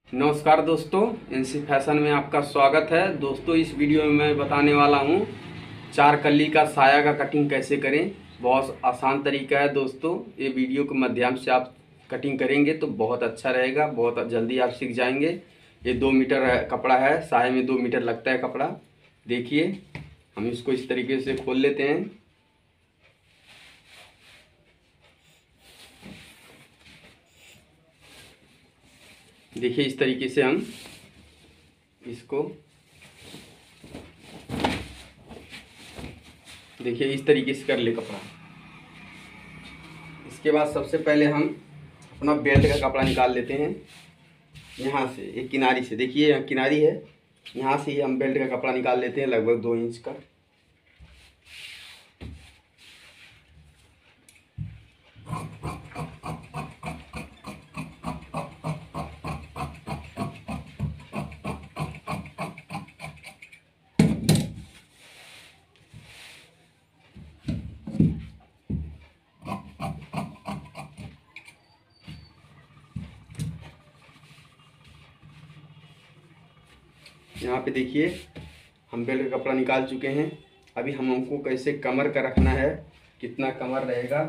नमस्कार दोस्तों, NC fashion में आपका स्वागत है। दोस्तों, इस वीडियो में मैं बताने वाला हूँ चार कली का साया का कटिंग कैसे करें। बहुत आसान तरीका है दोस्तों। ये वीडियो के माध्यम से आप कटिंग करेंगे तो बहुत अच्छा रहेगा, बहुत जल्दी आप सीख जाएंगे। ये 2 मीटर कपड़ा है, साया में 2 मीटर लगता है कपड़ा। देखिए, हम इसको इस तरीके से खोल लेते हैं। देखिए, इस तरीके से हम इसको देखिए इस तरीके से कर ले कपड़ा। इसके बाद सबसे पहले हम अपना बेल्ट का कपड़ा निकाल लेते हैं। यहाँ से एक किनारी से, देखिए यहाँ किनारी है, यहाँ से ही हम बेल्ट का कपड़ा निकाल लेते हैं लगभग 2 इंच का। यहाँ पे देखिए हम बेल्ट का कपड़ा निकाल चुके हैं। अभी हमको कैसे कमर का रखना है, कितना कमर रहेगा।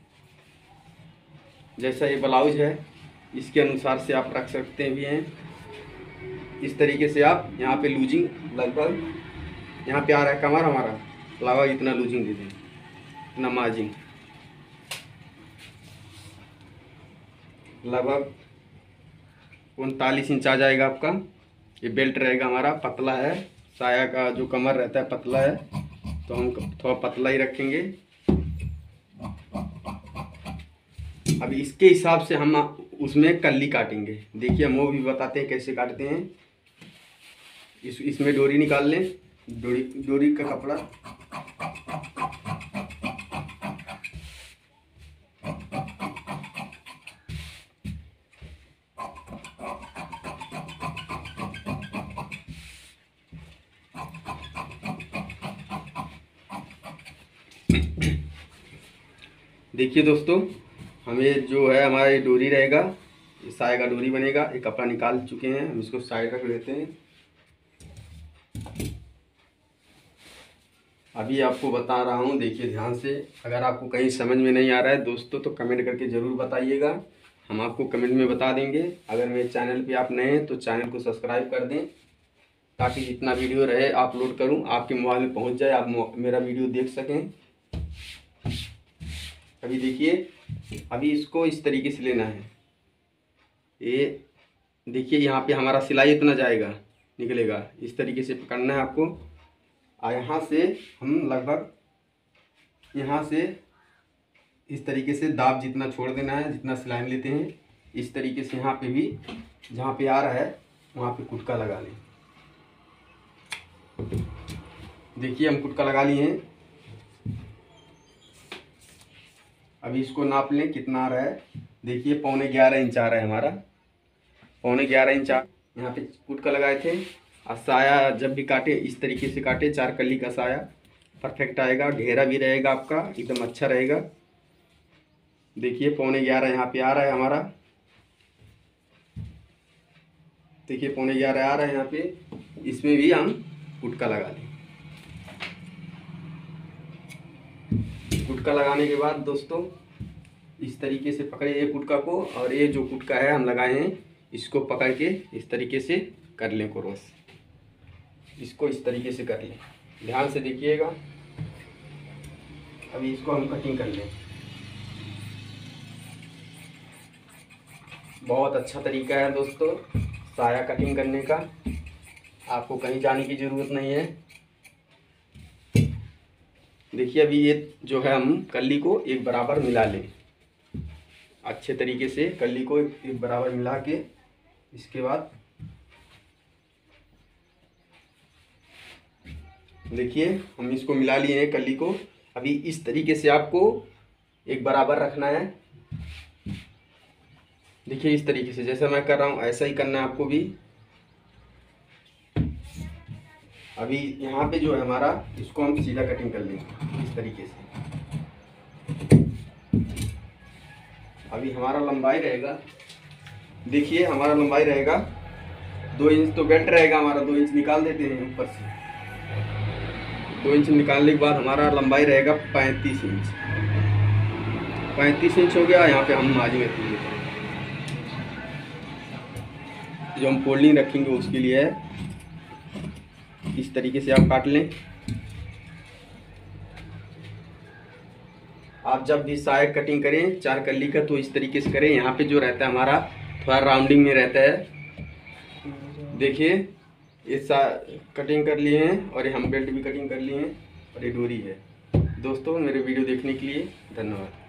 जैसा ये ब्लाउज है इसके अनुसार से आप रख सकते भी हैं। इस तरीके से आप यहाँ पे लूजिंग लगभग यहाँ पे आ रहा है कमर हमारा, लगभग इतना लूजिंग दे दें, इतना मार्जिन लगभग 39 इंच आ जाएगा आपका। ये बेल्ट रहेगा हमारा, पतला है। साया का जो कमर रहता है पतला है, तो हम थोड़ा पतला ही रखेंगे। अभी इसके हिसाब से हम उसमें कल्ली काटेंगे। देखिए, हम वो भी बताते हैं कैसे काटते हैं। इसमें डोरी निकाल लें, डोरी का कपड़ा। देखिए दोस्तों, हमें जो है हमारा ये डोरी रहेगा, ये साया का डोरी बनेगा। ये कपड़ा निकाल चुके हैं, हम इसको साइड रख लेते हैं। अभी आपको बता रहा हूँ, देखिए ध्यान से। अगर आपको कहीं समझ में नहीं आ रहा है दोस्तों तो कमेंट करके ज़रूर बताइएगा, हम आपको कमेंट में बता देंगे। अगर मेरे चैनल पे आप नए हैं तो चैनल को सब्सक्राइब कर दें, ताकि जितना वीडियो रहे अपलोड करूँ आपके मोबाइल में पहुँच जाए, आप मेरा वीडियो देख सकें। अभी देखिए, अभी इसको इस तरीके से लेना है। ये देखिए, यहाँ पे हमारा सिलाई इतना जाएगा, निकलेगा। इस तरीके से पकड़ना है आपको। और यहाँ से हम लगभग यहाँ से इस तरीके से दाब जितना छोड़ देना है, जितना सिलाई लेते हैं। इस तरीके से यहाँ पे भी जहाँ पे आ रहा है वहाँ पे कुटका लगा लें। देखिए, हम कुटका लगा लिए हैं। अभी इसको नाप लें कितना आ रहा है। देखिए, 11.25 इंच आ रहा है हमारा, 11.25 इंच यहाँ पे कुटका लगाए थे। और साया जब भी काटे इस तरीके से काटे, चार कली का साया परफेक्ट आएगा, घेरा भी रहेगा आपका, एकदम अच्छा रहेगा। देखिए, 11.25 यहाँ पे आ रहा है हमारा। देखिए, 11.25 आ रहा है यहाँ पे। इसमें भी हम कुटका लगा लें। कुटका लगाने के बाद दोस्तों इस तरीके से पकड़े ये कुटका को, और ये जो कुटका है हम लगाए हैं इसको पकड़ के इस तरीके से कर लें क्रॉस। इसको इस तरीके से कर लें, ध्यान से देखिएगा। अभी इसको हम कटिंग कर लें। बहुत अच्छा तरीका है दोस्तों साया कटिंग करने का, आपको कहीं जाने की ज़रूरत नहीं है। देखिए, अभी ये जो है हम कली को एक बराबर मिला लें, अच्छे तरीके से कली को एक बराबर मिला के। इसके बाद देखिए, हम इसको मिला लिए हैं कली को। अभी इस तरीके से आपको एक बराबर रखना है। देखिए, इस तरीके से जैसा मैं कर रहा हूँ ऐसा ही करना है आपको भी। अभी यहाँ पे जो है हमारा, इसको हम सीधा कटिंग कर लेंगे इस तरीके से। अभी हमारा लंबाई रहेगा, देखिए हमारा लंबाई रहेगा 2 इंच तो बेल्ट रहेगा हमारा, 2 इंच निकाल देते हैं ऊपर से। 2 इंच निकालने के बाद हमारा लंबाई रहेगा 35 इंच। 35 इंच हो गया। यहाँ पे हम मार्जिन रख लेते हैं, जो हम फोल्डिंग रखेंगे उसके लिए है। इस तरीके से आप काट लें। आप जब भी साइड कटिंग करें 4 कली का तो इस तरीके से करें। यहाँ पे जो रहता है हमारा थोड़ा राउंडिंग में रहता है। देखिए ये कटिंग कर लिए हैं और ये हम बेल्ट भी कटिंग कर लिए हैं और ये डोरी है। दोस्तों मेरे वीडियो देखने के लिए धन्यवाद।